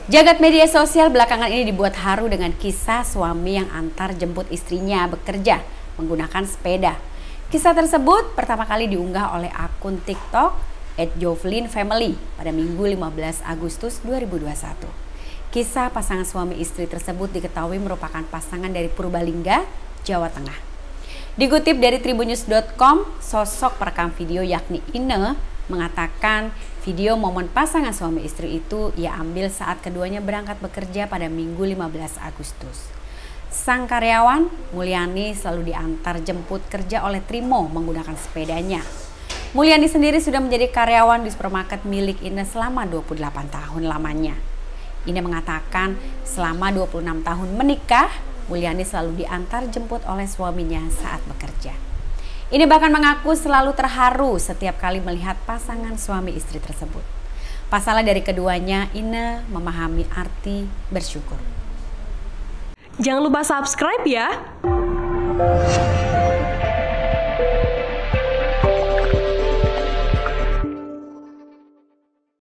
Jagat media sosial belakangan ini dibuat haru dengan kisah suami yang antar jemput istrinya bekerja menggunakan sepeda. Kisah tersebut pertama kali diunggah oleh akun TikTok @jovelynfamily pada Minggu 15 Agustus 2021. Kisah pasangan suami istri tersebut diketahui merupakan pasangan dari Purbalingga, Jawa Tengah. Dikutip dari tribunnews.com, sosok perekam video yakni Ine mengatakan video momen pasangan suami istri itu ia ambil saat keduanya berangkat bekerja pada Minggu 15 Agustus. Sang karyawan, Mulyani, selalu diantar jemput kerja oleh Trimo menggunakan sepedanya. Mulyani sendiri sudah menjadi karyawan di supermarket milik Ine selama 28 tahun lamanya. Ine mengatakan selama 26 tahun menikah, Mulyani selalu diantar jemput oleh suaminya saat bekerja. Ini bahkan mengaku selalu terharu setiap kali melihat pasangan suami istri tersebut. Pasalnya dari keduanya, Ine memahami arti bersyukur. Jangan lupa subscribe ya.